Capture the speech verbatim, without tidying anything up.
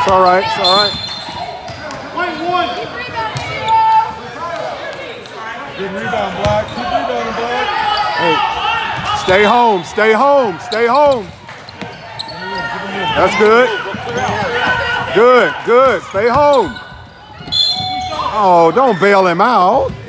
It's all right. It's all right. Good rebound, Black. Keep rebounding, Black. Hey, stay home. Stay home. Stay home. That's good. Good. Good. Stay home. Oh, don't bail him out.